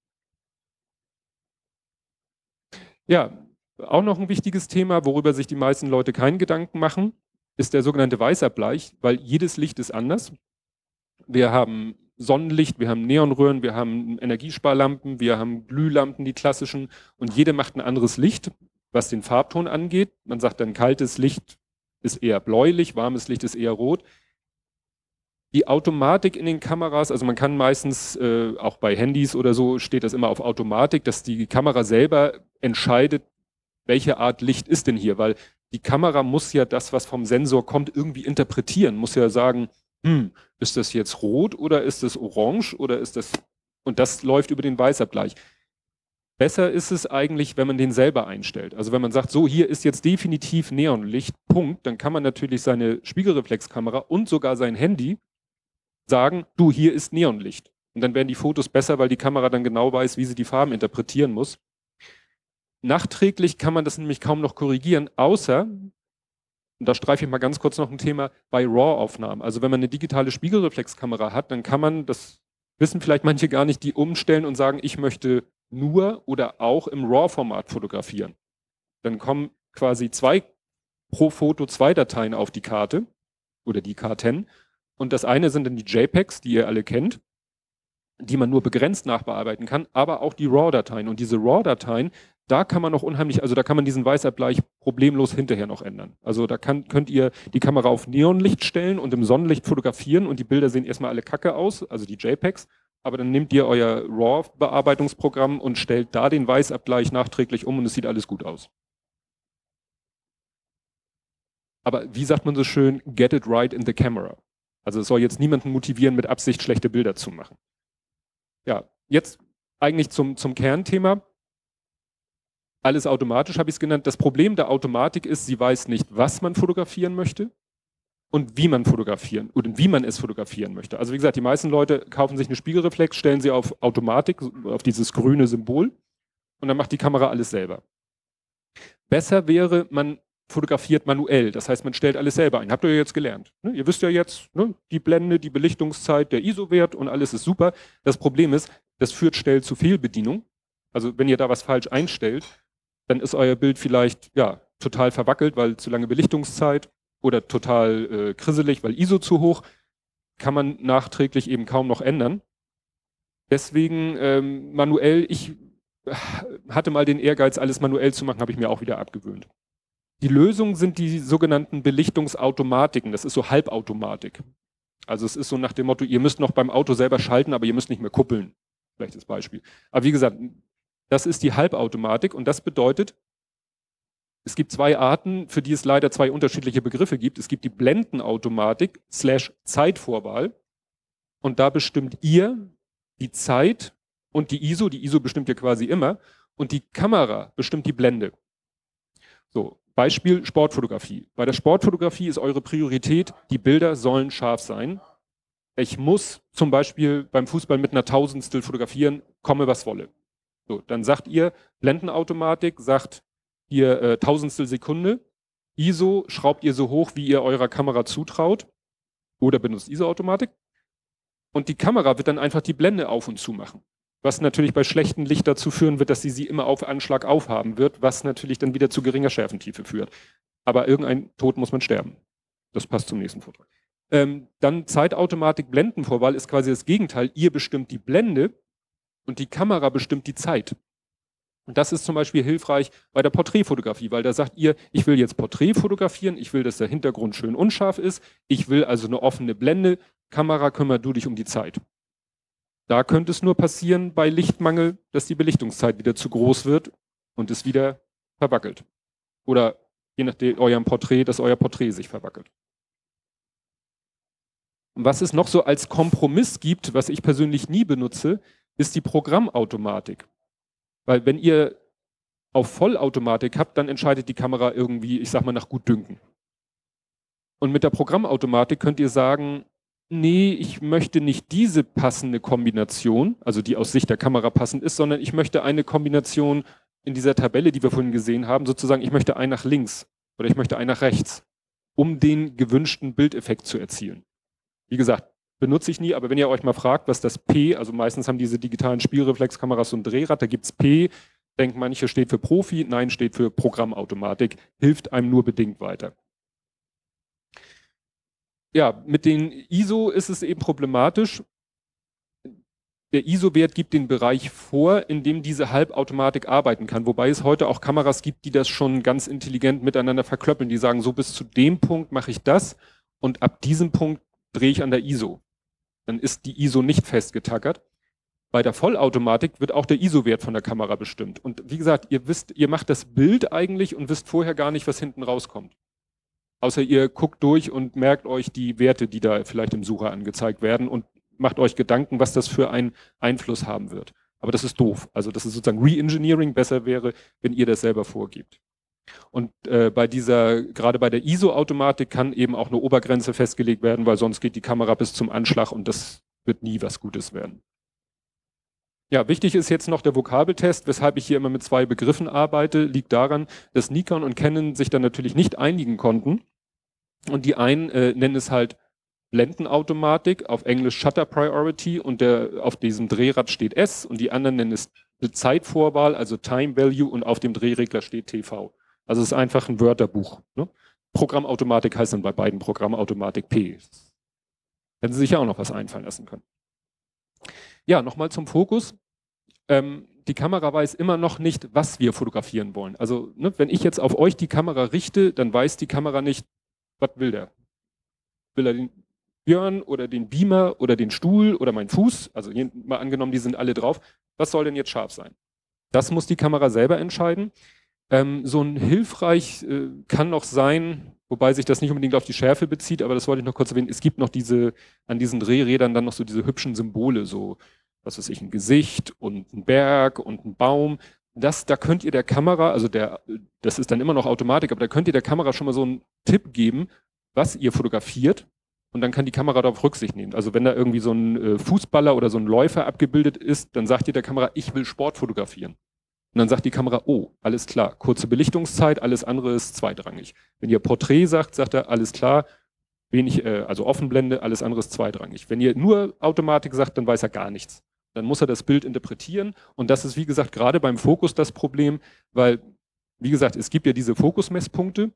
Ja, auch noch ein wichtiges Thema, worüber sich die meisten Leute keinen Gedanken machen, ist der sogenannte Weißabgleich, weil jedes Licht ist anders. Wir haben Sonnenlicht, wir haben Neonröhren, wir haben Energiesparlampen, wir haben Glühlampen, die klassischen, und jede macht ein anderes Licht, was den Farbton angeht. Man sagt dann, kaltes Licht ist eher bläulich, warmes Licht ist eher rot. Die Automatik in den Kameras, also man kann meistens, äh, auch bei Handys oder so, steht das immer auf Automatik, dass die Kamera selber entscheidet, welche Art Licht ist denn hier, weil die Kamera muss ja das, was vom Sensor kommt, irgendwie interpretieren, muss ja sagen, hm, ist das jetzt rot oder ist das orange oder ist das, und das läuft über den Weißabgleich. Besser ist es eigentlich, wenn man den selber einstellt. Also wenn man sagt, so, hier ist jetzt definitiv Neonlicht, Punkt, dann kann man natürlich seine Spiegelreflexkamera und sogar sein Handy sagen, du, hier ist Neonlicht. Und dann werden die Fotos besser, weil die Kamera dann genau weiß, wie sie die Farben interpretieren muss. Nachträglich kann man das nämlich kaum noch korrigieren, außer, und da streife ich mal ganz kurz noch ein Thema, bei RAW-Aufnahmen. Also wenn man eine digitale Spiegelreflexkamera hat, dann kann man, das wissen vielleicht manche gar nicht, die umstellen und sagen, ich möchte nur oder auch im RAW-Format fotografieren. Dann kommen quasi zwei pro Foto zwei Dateien auf die Karte oder die Karten. Und das eine sind dann die JPEGs, die ihr alle kennt, die man nur begrenzt nachbearbeiten kann, aber auch die RAW-Dateien. Und diese RAW-Dateien, da kann man noch unheimlich, also da kann man diesen Weißabgleich problemlos hinterher noch ändern. Also da kann, könnt ihr die Kamera auf Neonlicht stellen und im Sonnenlicht fotografieren und die Bilder sehen erstmal alle kacke aus, also die JPEGs. Aber dann nehmt ihr euer RAW-Bearbeitungsprogramm und stellt da den Weißabgleich nachträglich um und es sieht alles gut aus. Aber wie sagt man so schön, get it right in the camera. Also es soll jetzt niemanden motivieren, mit Absicht schlechte Bilder zu machen. Ja, jetzt eigentlich zum, zum Kernthema. Alles automatisch habe ich es genannt. Das Problem der Automatik ist, sie weiß nicht, was man fotografieren möchte und wie man fotografieren oder wie man es fotografieren möchte. Also wie gesagt, die meisten Leute kaufen sich eine Spiegelreflex, stellen sie auf Automatik, auf dieses grüne Symbol und dann macht die Kamera alles selber. Besser wäre, man fotografiert manuell. Das heißt, man stellt alles selber ein. Habt ihr ja jetzt gelernt. Ne? Ihr wisst ja jetzt, ne? Die Blende, die Belichtungszeit, der I S O-Wert und alles ist super. Das Problem ist, das führt schnell zu Fehlbedienung. Also wenn ihr da was falsch einstellt, dann ist euer Bild vielleicht ja total verwackelt, weil zu lange Belichtungszeit oder total äh, krisselig, weil I S O zu hoch. Kann man nachträglich eben kaum noch ändern. Deswegen ähm, manuell, ich hatte mal den Ehrgeiz, alles manuell zu machen, habe ich mir auch wieder abgewöhnt. Die Lösung sind die sogenannten Belichtungsautomatiken. Das ist so Halbautomatik. Also es ist so nach dem Motto, ihr müsst noch beim Auto selber schalten, aber ihr müsst nicht mehr kuppeln. Vielleicht das Beispiel. Aber wie gesagt, das ist die Halbautomatik und das bedeutet, es gibt zwei Arten, für die es leider zwei unterschiedliche Begriffe gibt. Es gibt die Blendenautomatik slash Zeitvorwahl und da bestimmt ihr die Zeit und die I S O. Die I S O bestimmt ihr quasi immer und die Kamera bestimmt die Blende. So, Beispiel Sportfotografie. Bei der Sportfotografie ist eure Priorität, die Bilder sollen scharf sein. Ich muss zum Beispiel beim Fußball mit einer Tausendstel fotografieren, komme was wolle. So, dann sagt ihr, Blendenautomatik sagt hier äh, Tausendstel Sekunde, I S O schraubt ihr so hoch, wie ihr eurer Kamera zutraut oder benutzt I S O-Automatik. Und die Kamera wird dann einfach die Blende auf und zu machen. Was natürlich bei schlechtem Licht dazu führen wird, dass sie sie immer auf Anschlag aufhaben wird, was natürlich dann wieder zu geringer Schärfentiefe führt. Aber irgendein Tod muss man sterben. Das passt zum nächsten Vortrag. Ähm, dann Zeitautomatik, Blendenvorwahl ist quasi das Gegenteil. Ihr bestimmt die Blende und die Kamera bestimmt die Zeit. Und das ist zum Beispiel hilfreich bei der Porträtfotografie, weil da sagt ihr, ich will jetzt Porträt fotografieren, ich will, dass der Hintergrund schön unscharf ist, ich will also eine offene Blende, Kamera, kümmer du dich um die Zeit. Da könnte es nur passieren bei Lichtmangel, dass die Belichtungszeit wieder zu groß wird und es wieder verwackelt. Oder je nachdem eurem Porträt, dass euer Porträt sich verwackelt. Und was es noch so als Kompromiss gibt, was ich persönlich nie benutze, ist die Programmautomatik. Weil wenn ihr auf Vollautomatik habt, dann entscheidet die Kamera irgendwie, ich sag mal, nach Gutdünken. Und mit der Programmautomatik könnt ihr sagen, nee, ich möchte nicht diese passende Kombination, also die aus Sicht der Kamera passend ist, sondern ich möchte eine Kombination in dieser Tabelle, die wir vorhin gesehen haben, sozusagen, ich möchte ein nach links oder ich möchte ein nach rechts, um den gewünschten Bildeffekt zu erzielen. Wie gesagt, benutze ich nie, aber wenn ihr euch mal fragt, was das P, also meistens haben diese digitalen Spielreflexkameras so ein Drehrad, da gibt's P, denkt manche steht für Profi, nein, steht für Programmautomatik, hilft einem nur bedingt weiter. Ja, mit den I S O ist es eben problematisch. Der I S O-Wert gibt den Bereich vor, in dem diese Halbautomatik arbeiten kann, wobei es heute auch Kameras gibt, die das schon ganz intelligent miteinander verklöppeln, die sagen, so bis zu dem Punkt mache ich das und ab diesem Punkt drehe ich an der I S O. Dann ist die I S O nicht festgetackert. Bei der Vollautomatik wird auch der I S O-Wert von der Kamera bestimmt. Und wie gesagt, ihr wisst, ihr macht das Bild eigentlich und wisst vorher gar nicht, was hinten rauskommt. Außer ihr guckt durch und merkt euch die Werte, die da vielleicht im Sucher angezeigt werden und macht euch Gedanken, was das für einen Einfluss haben wird. Aber das ist doof. Also das ist sozusagen Re-Engineering. Besser wäre, wenn ihr das selber vorgibt. Und äh, bei dieser, gerade bei der I S O-Automatik kann eben auch eine Obergrenze festgelegt werden, weil sonst geht die Kamera bis zum Anschlag und das wird nie was Gutes werden. Ja, wichtig ist jetzt noch der Vokabeltest, weshalb ich hier immer mit zwei Begriffen arbeite, liegt daran, dass Nikon und Canon sich dann natürlich nicht einigen konnten. Und die einen äh, nennen es halt Blendenautomatik, auf Englisch Shutter Priority und der, auf diesem Drehrad steht S und die anderen nennen es Zeitvorwahl, also Time Value und auf dem Drehregler steht T V. Also es ist einfach ein Wörterbuch. Ne? Programmautomatik heißt dann bei beiden Programmautomatik P. Hätten Sie sich ja auch noch was einfallen lassen können. Ja, nochmal zum Fokus. Ähm, die Kamera weiß immer noch nicht, was wir fotografieren wollen. Also ne, wenn ich jetzt auf euch die Kamera richte, dann weiß die Kamera nicht, was will der? Will er den Björn oder den Beamer oder den Stuhl oder meinen Fuß? Also hier, mal angenommen, die sind alle drauf. Was soll denn jetzt scharf sein? Das muss die Kamera selber entscheiden. Ähm, so ein hilfreich äh, kann noch sein, wobei sich das nicht unbedingt auf die Schärfe bezieht, aber das wollte ich noch kurz erwähnen. Es gibt noch diese, an diesen Drehrädern dann noch so diese hübschen Symbole, so, was weiß ich, ein Gesicht und ein Berg und ein Baum. Das, da könnt ihr der Kamera, also der, das ist dann immer noch Automatik, aber da könnt ihr der Kamera schon mal so einen Tipp geben, was ihr fotografiert und dann kann die Kamera darauf Rücksicht nehmen. Also wenn da irgendwie so ein äh, Fußballer oder so ein Läufer abgebildet ist, dann sagt ihr der Kamera, ich will Sport fotografieren. Und dann sagt die Kamera, oh, alles klar, kurze Belichtungszeit, alles andere ist zweitrangig. Wenn ihr Porträt sagt, sagt er, alles klar, wenig, äh, also Offenblende, alles andere ist zweitrangig. Wenn ihr nur Automatik sagt, dann weiß er gar nichts. Dann muss er das Bild interpretieren und das ist, wie gesagt, gerade beim Fokus das Problem, weil, wie gesagt, es gibt ja diese Fokusmesspunkte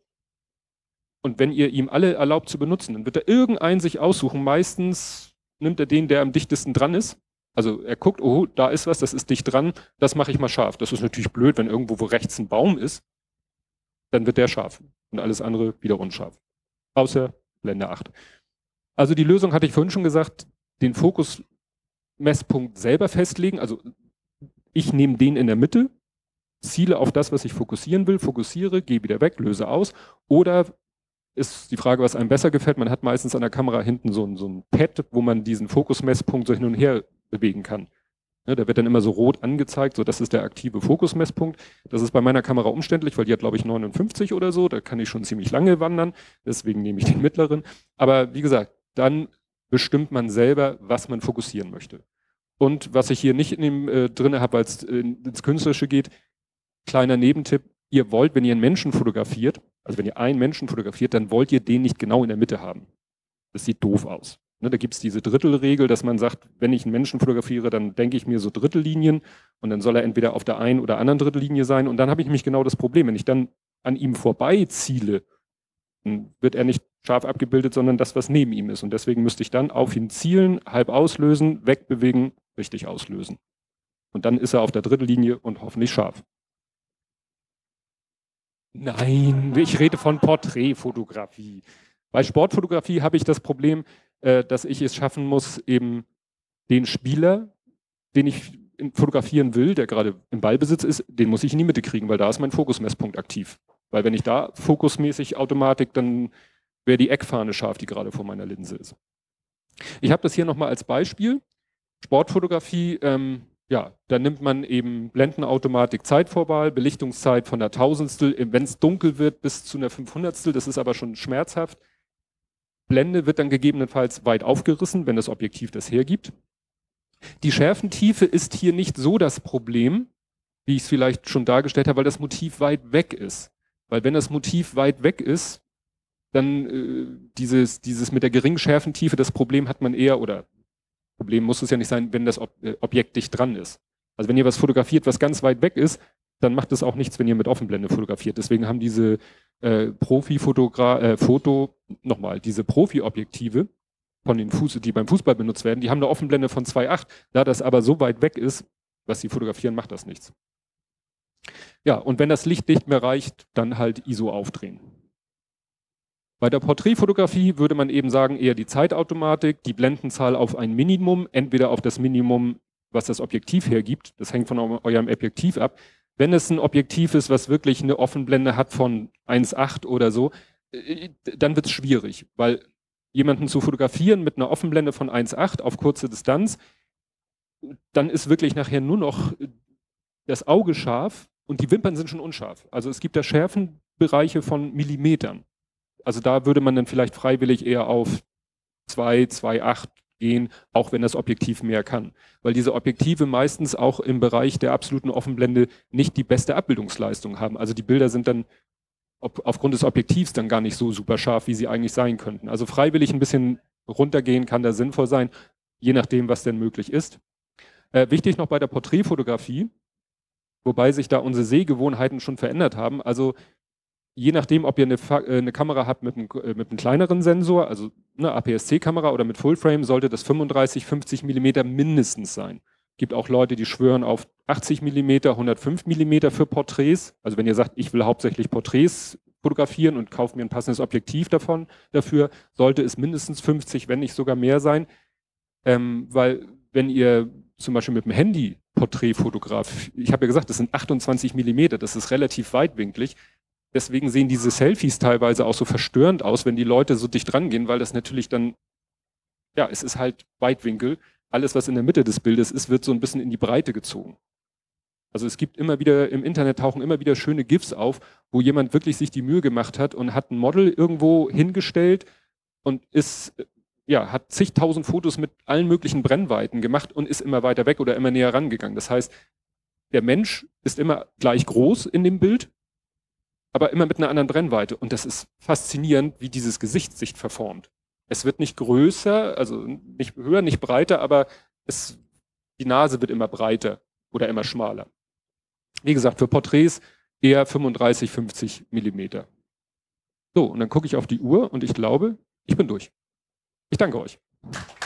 und wenn ihr ihm alle erlaubt zu benutzen, dann wird er irgendeinen sich aussuchen. Meistens nimmt er den, der am dichtesten dran ist. Also er guckt, oh, da ist was, das ist dicht dran, das mache ich mal scharf. Das ist natürlich blöd, wenn irgendwo, wo rechts ein Baum ist, dann wird der scharf und alles andere wieder unscharf. Außer Blende acht. Also die Lösung hatte ich vorhin schon gesagt, den Fokusmesspunkt selber festlegen. Also ich nehme den in der Mitte, ziele auf das, was ich fokussieren will, fokussiere, gehe wieder weg, löse aus. Oder ist die Frage, was einem besser gefällt. Man hat meistens an der Kamera hinten so ein, so ein Pad, wo man diesen Fokusmesspunkt so hin und her bewegen kann. Ja, da wird dann immer so rot angezeigt, so das ist der aktive Fokusmesspunkt. Das ist bei meiner Kamera umständlich, weil die hat, glaube ich, neunundfünfzig oder so. Da kann ich schon ziemlich lange wandern. Deswegen nehme ich den mittleren. Aber wie gesagt, dann bestimmt man selber, was man fokussieren möchte. Und was ich hier nicht in dem äh, drin habe, weil es äh, ins Künstlerische geht, kleiner Nebentipp, ihr wollt, wenn ihr einen Menschen fotografiert, also wenn ihr einen Menschen fotografiert, dann wollt ihr den nicht genau in der Mitte haben. Das sieht doof aus. Ne, da gibt es diese Drittelregel, dass man sagt, wenn ich einen Menschen fotografiere, dann denke ich mir so Drittellinien und dann soll er entweder auf der einen oder anderen Drittellinie sein und dann habe ich nämlich genau das Problem, wenn ich dann an ihm vorbei ziele, dann wird er nicht scharf abgebildet, sondern das, was neben ihm ist. Und deswegen müsste ich dann auf ihn zielen, halb auslösen, wegbewegen, richtig auslösen. Und dann ist er auf der Drittellinie und hoffentlich scharf. Nein, ich rede von Porträtfotografie. Bei Sportfotografie habe ich das Problem, äh, dass ich es schaffen muss, eben den Spieler, den ich fotografieren will, der gerade im Ballbesitz ist, den muss ich in die Mitte kriegen, weil da ist mein Fokusmesspunkt aktiv. Weil wenn ich da fokusmäßig Automatik, dann wäre die Eckfahne scharf, die gerade vor meiner Linse ist. Ich habe das hier nochmal als Beispiel. Sportfotografie, ähm, ja, da nimmt man eben Blendenautomatik, Zeitvorwahl, Belichtungszeit von der Tausendstel, wenn es dunkel wird, bis zu einer Fünfhundertstel, das ist aber schon schmerzhaft. Blende wird dann gegebenenfalls weit aufgerissen, wenn das Objektiv das hergibt. Die Schärfentiefe ist hier nicht so das Problem, wie ich es vielleicht schon dargestellt habe, weil das Motiv weit weg ist. Weil wenn das Motiv weit weg ist, dann äh, dieses, dieses mit der geringen Schärfentiefe, das Problem hat man eher, oder Problem muss es ja nicht sein, wenn das Ob äh, Objekt dicht dran ist. Also wenn ihr was fotografiert, was ganz weit weg ist, dann macht es auch nichts, wenn ihr mit Offenblende fotografiert. Deswegen haben diese äh, Profi-Fotogra äh, Foto, nochmal, diese Profi-Objektive, von den Fuß, die beim Fußball benutzt werden, die haben eine Offenblende von zwei Komma acht. Da das aber so weit weg ist, was sie fotografieren, macht das nichts. Ja, und wenn das Licht nicht mehr reicht, dann halt I S O aufdrehen. Bei der Porträtfotografie würde man eben sagen, eher die Zeitautomatik, die Blendenzahl auf ein Minimum, entweder auf das Minimum, was das Objektiv hergibt, das hängt von eurem Objektiv ab. Wenn es ein Objektiv ist, was wirklich eine Offenblende hat von eins Komma acht oder so, dann wird es schwierig, weil jemanden zu fotografieren mit einer Offenblende von eins Komma acht auf kurze Distanz, dann ist wirklich nachher nur noch das Auge scharf und die Wimpern sind schon unscharf. Also es gibt da Schärfenbereiche von Millimetern. Also da würde man dann vielleicht freiwillig eher auf zwei, zwei Komma acht gehen, auch wenn das Objektiv mehr kann. Weil diese Objektive meistens auch im Bereich der absoluten Offenblende nicht die beste Abbildungsleistung haben. Also die Bilder sind dann Ob, aufgrund des Objektivs dann gar nicht so super scharf, wie sie eigentlich sein könnten. Also freiwillig ein bisschen runtergehen kann da sinnvoll sein, je nachdem, was denn möglich ist. Äh, wichtig noch bei der Porträtfotografie, wobei sich da unsere Sehgewohnheiten schon verändert haben. Also je nachdem, ob ihr eine, eine Kamera habt mit einem, mit einem kleineren Sensor, also eine A P S C-Kamera oder mit Fullframe, sollte das fünfunddreißig, fünfzig Millimeter mindestens sein. Gibt auch Leute, die schwören auf achtzig Millimeter, hundertfünf Millimeter für Porträts. Also wenn ihr sagt, ich will hauptsächlich Porträts fotografieren und kaufe mir ein passendes Objektiv davon, dafür sollte es mindestens fünfzig, wenn nicht sogar mehr sein. Ähm, weil wenn ihr zum Beispiel mit dem Handy Porträt fotografiert, ich habe ja gesagt, das sind achtundzwanzig Millimeter, das ist relativ weitwinklig. Deswegen sehen diese Selfies teilweise auch so verstörend aus, wenn die Leute so dicht rangehen, weil das natürlich dann, ja, es ist halt Weitwinkel. Alles, was in der Mitte des Bildes ist, wird so ein bisschen in die Breite gezogen. Also es gibt immer wieder, im Internet tauchen immer wieder schöne GIFs auf, wo jemand wirklich sich die Mühe gemacht hat und hat ein Model irgendwo hingestellt und ist, ja, hat zigtausend Fotos mit allen möglichen Brennweiten gemacht und ist immer weiter weg oder immer näher rangegangen. Das heißt, der Mensch ist immer gleich groß in dem Bild, aber immer mit einer anderen Brennweite. Und das ist faszinierend, wie dieses Gesicht sich verformt. Es wird nicht größer, also nicht höher, nicht breiter, aber es, die Nase wird immer breiter oder immer schmaler. Wie gesagt, für Porträts eher fünfunddreißig, fünfzig Millimeter. So, und dann gucke ich auf die Uhr und ich glaube, ich bin durch. Ich danke euch.